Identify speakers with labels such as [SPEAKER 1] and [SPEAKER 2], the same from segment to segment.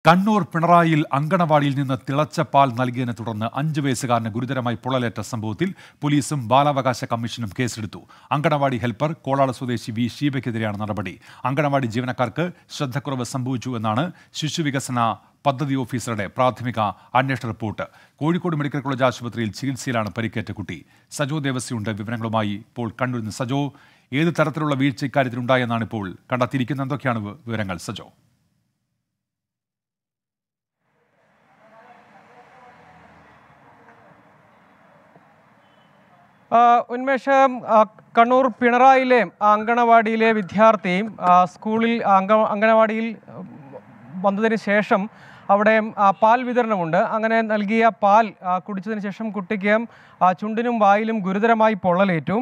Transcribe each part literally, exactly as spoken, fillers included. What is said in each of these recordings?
[SPEAKER 1] കണ്ണൂർ പിണറായിയിൽ അങ്കണവാടിയിൽ നിന്ന് തിളച്ച പാൽ നൽകിയതിനെ തുടർന്ന് അഞ്ചു വയസ്സുകാരന് ഗുരുതരമായി പൊള്ളലേറ്റ സംഭവത്തിൽ പോലീസും ബാലാവകാശ കമ്മീഷനും കേസെടുത്തു. അങ്കണവാടി ഹെൽപ്പർ കോളാട് സ്വദേശി വി ഷീബയ്ക്കെതിരെയാണ് നടപടി. അങ്കണവാടി ജീവനക്കാർക്ക് ശ്രദ്ധക്കുറവ് സംഭവിച്ചു എന്നാണ് ശിശുവികസന പദ്ധതി ഓഫീസറുടെ പ്രാഥമിക അന്വേഷണ റിപ്പോർട്ട്. കോഴിക്കോട് മെഡിക്കൽ കോളേജ് ആശുപത്രിയിൽ ചികിത്സയിലാണ് പരിക്കേറ്റ കുട്ടി. സജോ ദേവസ്യയുണ്ട് വിവരങ്ങളുമായി. ഇപ്പോൾ കണ്ണൂരിൽ നിന്ന് സജോ, ഏത് തരത്തിലുള്ള വീഴ്ച ഇക്കാര്യത്തിലുണ്ടായെന്നാണ് ഇപ്പോൾ കണ്ടെത്തിയിരിക്കുന്നത്? എന്തൊക്കെയാണ് വിവരങ്ങൾ സജോ?
[SPEAKER 2] ഉന്മേഷ്, കണ്ണൂർ പിണറായിലെ അങ്കണവാടിയിലെ വിദ്യാർത്ഥിയും സ്കൂളിൽ അങ്ക അങ്കണവാടിയിൽ വന്നതിന് ശേഷം അവിടെ പാൽ വിതരണമുണ്ട്. അങ്ങനെ നൽകിയ പാൽ കുടിച്ചതിന് ശേഷം കുട്ടിക്ക് ചുണ്ടിനും വായിലും ഗുരുതരമായി പൊള്ളലേറ്റു.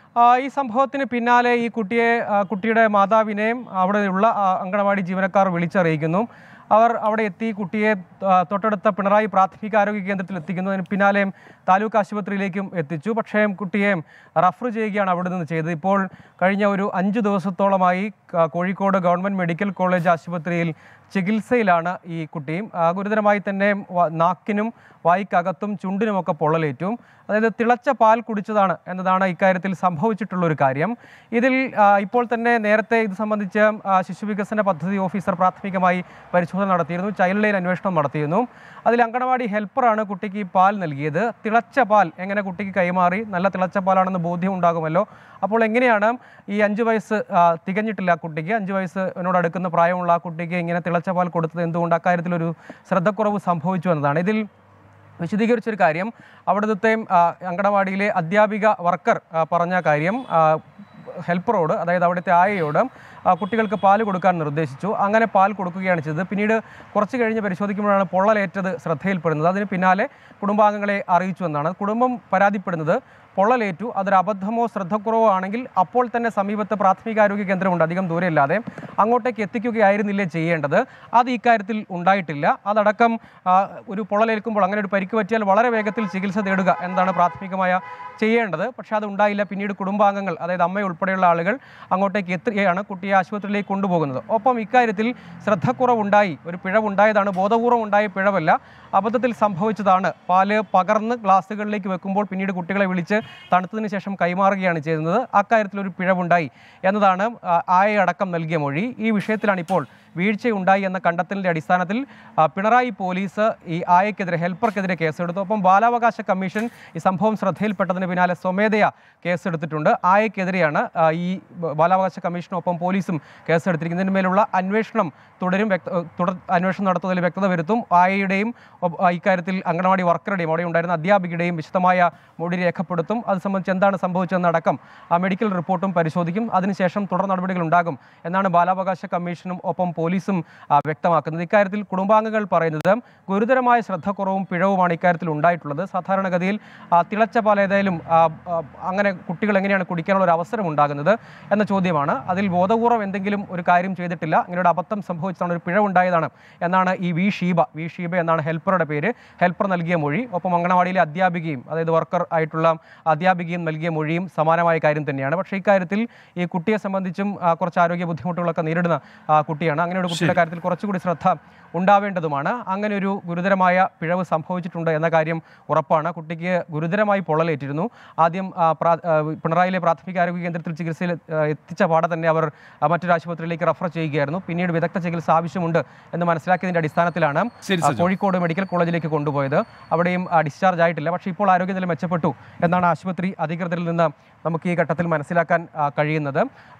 [SPEAKER 2] ഈ സംഭവത്തിന് പിന്നാലെ ഈ കുട്ടിയെ കുട്ടിയുടെ മാതാവിനെയും അവിടെയുള്ള അങ്കണവാടി ജീവനക്കാർ വിളിച്ചറിയിക്കുന്നു. അവർ അവിടെ എത്തി കുട്ടിയെ തൊട്ടടുത്ത പിണറായി പ്രാഥമിക ആരോഗ്യ കേന്ദ്രത്തിൽ എത്തിക്കുന്നു. അതിന് പിന്നാലെ താലൂക്ക് ആശുപത്രിയിലേക്കും എത്തിച്ചു. പക്ഷേ കുട്ടിയെ റഫർ ചെയ്യുകയാണ് അവിടെ നിന്ന് ചെയ്തത്. ഇപ്പോൾ കഴിഞ്ഞ ഒരു അഞ്ച് ദിവസത്തോളമായി കോഴിക്കോട് ഗവൺമെൻറ് മെഡിക്കൽ കോളേജ് ആശുപത്രിയിൽ ചികിത്സയിലാണ് ഈ കുട്ടിയും. ഗുരുതരമായി തന്നെ നാക്കിനും വായ്ക്കകത്തും ചുണ്ടിനുമൊക്കെ പൊള്ളലേറ്റു. അതായത് തിളച്ച പാൽ കുടിച്ചതാണ് എന്നതാണ് ഇക്കാര്യത്തിൽ സംഭവിച്ചിട്ടുള്ളൊരു കാര്യം. ഇതിൽ ഇപ്പോൾ തന്നെ നേരത്തെ ഇത് സംബന്ധിച്ച് ശിശുവികസന പദ്ധതി ഓഫീസർ പ്രാഥമികമായി പരിശോധന നടത്തിയിരുന്നു, ചൈൽഡ് ലൈൻ അന്വേഷണം നടത്തിയിരുന്നു. അതിൽ അങ്കണവാടി ഹെൽപ്പറാണ് കുട്ടിക്ക് ഈ പാൽ നൽകിയത്. തിളച്ച പാൽ എങ്ങനെ കുട്ടിക്ക് കൈമാറി? നല്ല തിളച്ച പാലാണെന്ന് ബോധ്യം ഉണ്ടാകുമല്ലോ. അപ്പോൾ എങ്ങനെയാണ് ഈ അഞ്ച് വയസ്സ് തികഞ്ഞിട്ടില്ല കുട്ടിക്ക്, അഞ്ച് വയസ്സിനോട് അടുക്കുന്ന പ്രായമുള്ള ആ കുട്ടിക്ക് ഇങ്ങനെ തിളച്ച പാൽ കൊടുത്തത് എന്തുകൊണ്ട്? അക്കാര്യത്തിലൊരു ശ്രദ്ധക്കുറവ് സംഭവിച്ചു എന്നതാണ്. ഇതിൽ വിശദീകരിച്ചൊരു കാര്യം അവിടുത്തെ അങ്കണവാടിയിലെ അധ്യാപിക വർക്കർ പറഞ്ഞ കാര്യം ഹെൽപ്പറോട്, അതായത് അവിടുത്തെ ആയയോട് കുട്ടികൾക്ക് പാൽ കൊടുക്കാൻ നിർദ്ദേശിച്ചു. അങ്ങനെ പാൽ കൊടുക്കുകയാണ് ചെയ്തത്. പിന്നീട് കുറച്ച് കഴിഞ്ഞ് പരിശോധിക്കുമ്പോഴാണ് പൊള്ളലേറ്റത് ശ്രദ്ധയിൽപ്പെടുന്നത്. അതിന് പിന്നാലെ കുടുംബാംഗങ്ങളെ അറിയിച്ചു എന്നാണ്. കുടുംബം പരാതിപ്പെടുന്നത് പൊള്ളലേറ്റു, അതൊരു അബദ്ധമോ ശ്രദ്ധക്കുറവോ ആണെങ്കിൽ അപ്പോൾ തന്നെ സമീപത്ത് പ്രാഥമികാരോഗ്യ കേന്ദ്രമുണ്ട്, അധികം ദൂരമില്ലാതെ, അങ്ങോട്ടേക്ക് എത്തിക്കുകയായിരുന്നില്ലേ ചെയ്യേണ്ടത്. അത് ഇക്കാര്യത്തിൽ ഉണ്ടായിട്ടില്ല. അതടക്കം ഒരു പൊള്ളലേൽക്കുമ്പോൾ അങ്ങനെ ഒരു പരിക്ക് പറ്റിയാൽ വളരെ വേഗത്തിൽ ചികിത്സ തേടുക എന്നതാണ് പ്രാഥമികമായ ചെയ്യേണ്ടത്. പക്ഷേ അത് ഉണ്ടായില്ല. പിന്നീട് കുടുംബാംഗങ്ങൾ, അതായത് അമ്മ ഉൾപ്പെടെയുള്ള ആളുകൾ അങ്ങോട്ടേക്ക് എത്തുകയാണ്, കുട്ടിയെ ആശുപത്രിയിലേക്ക് കൊണ്ടുപോകുന്നത്. ഒപ്പം ഇക്കാര്യത്തിൽ ശ്രദ്ധക്കുറവുണ്ടായി, ഒരു പിഴവുണ്ടായതാണ്, ബോധപൂർവം ഉണ്ടായ പിഴവല്ല, അബദ്ധത്തിൽ സംഭവിച്ചതാണ്. പാല് പകർന്ന് ഗ്ലാസുകളിലേക്ക് വെക്കുമ്പോൾ പിന്നീട് കുട്ടികളെ വിളിച്ച് തണുത്തതിന് ശേഷം കൈമാറുകയാണ് ചെയ്യുന്നത്. അക്കാര്യത്തിലൊരു പിഴവുണ്ടായി എന്നതാണ് ആയയടക്കം നൽകിയ മൊഴി. ഈ വിഷയത്തിലാണ് ഇപ്പോൾ വീഴ്ചയുണ്ടായി എന്ന കണ്ടെത്തലിൻ്റെ അടിസ്ഥാനത്തിൽ പിണറായി പോലീസ് ഈ ആയക്കെതിരെ, ഹെൽപ്പർക്കെതിരെ കേസെടുത്തു. ഒപ്പം ബാലാവകാശ കമ്മീഷൻ ഈ സംഭവം ശ്രദ്ധയിൽപ്പെട്ടതിന് പിന്നാലെ സ്വമേധയാ കേസെടുത്തിട്ടുണ്ട്. ആയക്കെതിരെയാണ് ഈ ബാലാവകാശ കമ്മീഷനും ഒപ്പം പോലീസും കേസെടുത്തിരിക്കുന്നതിന് മേലുള്ള അന്വേഷണം തുടരും. വ്യക്ത തുടർ അന്വേഷണം നടത്തുന്നതിൽ വ്യക്തത വരുത്തും. ആയയുടെയും ഇക്കാര്യത്തിൽ അങ്കണവാടി വർക്കറുടെയും അവിടെ ഉണ്ടായിരുന്ന അധ്യാപികയുടെയും വിശദമായ മൊഴി രേഖപ്പെടുത്തും. അത് സംബന്ധിച്ച് എന്താണ് സംഭവിച്ചതെന്നടക്കം ആ മെഡിക്കൽ റിപ്പോർട്ടും പരിശോധിക്കും. അതിനുശേഷം തുടർ നടപടികൾ ഉണ്ടാകും എന്നാണ് ബാലാവകാശ കമ്മീഷനും ഒപ്പം പോലീസും വ്യക്തമാക്കുന്നത്. ഇക്കാര്യത്തിൽ കുടുംബാംഗങ്ങൾ പറയുന്നത് ഗുരുതരമായ ശ്രദ്ധക്കുറവും പിഴവുമാണ് ഇക്കാര്യത്തിൽ ഉണ്ടായിട്ടുള്ളത്. സാധാരണഗതിയിൽ തിളച്ച പാൽ ഏതായാലും അങ്ങനെ കുട്ടികൾ എങ്ങനെയാണ് കുടിക്കാനുള്ള ഒരു അവസരം ഉണ്ടാകുന്നത് എന്ന ചോദ്യമാണ്. അതിൽ ബോധപൂർവം എന്തെങ്കിലും ഒരു കാര്യം ചെയ്തിട്ടില്ല, ഇങ്ങനെ ഒരു അബദ്ധം സംഭവിച്ചതാണ്, ഒരു പിഴവുണ്ടായതാണ് എന്നാണ് ഈ വി ഷീബ വി ഷീബ എന്നാണ് ഹെൽപ്പറുടെ പേര്, ഹെൽപ്പർ നൽകിയ മൊഴി. ഒപ്പം അങ്കണവാടിയിലെ അധ്യാപികയും, അതായത് വർക്കർ ആയിട്ടുള്ള അധ്യാപികയും നൽകിയ മൊഴിയും സമാനമായ കാര്യം തന്നെയാണ്. പക്ഷേ ഇക്കാര്യത്തിൽ ഈ കുട്ടിയെ സംബന്ധിച്ചും കുറച്ച് ആരോഗ്യ ബുദ്ധിമുട്ടുകളൊക്കെ നേരിടുന്ന കുട്ടിയാണ്. അങ്ങനെ ഒരു കുട്ടിയുടെ കാര്യത്തിൽ കുറച്ചുകൂടി ശ്രദ്ധ ഉണ്ടാവേണ്ടതുമാണ്. അങ്ങനെ ഒരു ഗുരുതരമായ പിഴവ് സംഭവിച്ചിട്ടുണ്ട് എന്ന കാര്യം ഉറപ്പാണ്. കുട്ടിക്ക് ഗുരുതരമായി പൊള്ളലേറ്റിരുന്നു. ആദ്യം പിണറായിലെ പ്രാഥമിക ആരോഗ്യ കേന്ദ്രത്തിൽ ചികിത്സയിൽ എത്തിച്ച പാടെ തന്നെ അവർ മറ്റൊരു ആശുപത്രിയിലേക്ക് റഫർ ചെയ്യുകയായിരുന്നു. പിന്നീട് വിദഗ്ധ ചികിത്സ ആവശ്യമുണ്ട് എന്ന് മനസ്സിലാക്കിയതിന്റെ അടിസ്ഥാനത്തിലാണ് കോഴിക്കോട് മെഡിക്കൽ കോളേജിലേക്ക് കൊണ്ടുപോയത്. അവിടെയും ഡിസ്ചാർജ് ആയിട്ടില്ല. പക്ഷേ ഇപ്പോൾ ആരോഗ്യനില മെച്ചപ്പെട്ടു എന്നാണ് ആശുപത്രി അധികൃതരിൽ നിന്ന് നമുക്ക് ഈ ഘട്ടത്തിൽ മനസ്സിലാക്കാൻ കഴിയുന്നത്.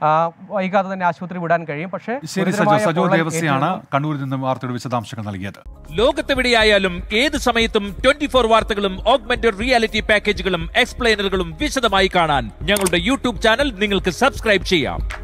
[SPEAKER 2] വൈകാതെ തന്നെ ആശുപത്രി വിടാൻ കഴിയും. പക്ഷേ
[SPEAKER 1] സജോ ദേവസ്യാണ് കണ്ണൂരിൽ നിന്നും വാർത്തയുടെ വിശദാംശങ്ങൾ നൽകിയത്.
[SPEAKER 3] ലോകത്തെവിടെയായാലും ഏത് സമയത്തും ട്വന്റി ഫോർ വാർത്തകളും ഓഗ്മെന്റഡ് റിയാലിറ്റി പാക്കേജുകളും എക്സ്പ്ലെയിനറുകളും വിശദമായി കാണാൻ ഞങ്ങളുടെ യൂട്യൂബ് ചാനൽ നിങ്ങൾക്ക് സബ്സ്ക്രൈബ് ചെയ്യാം.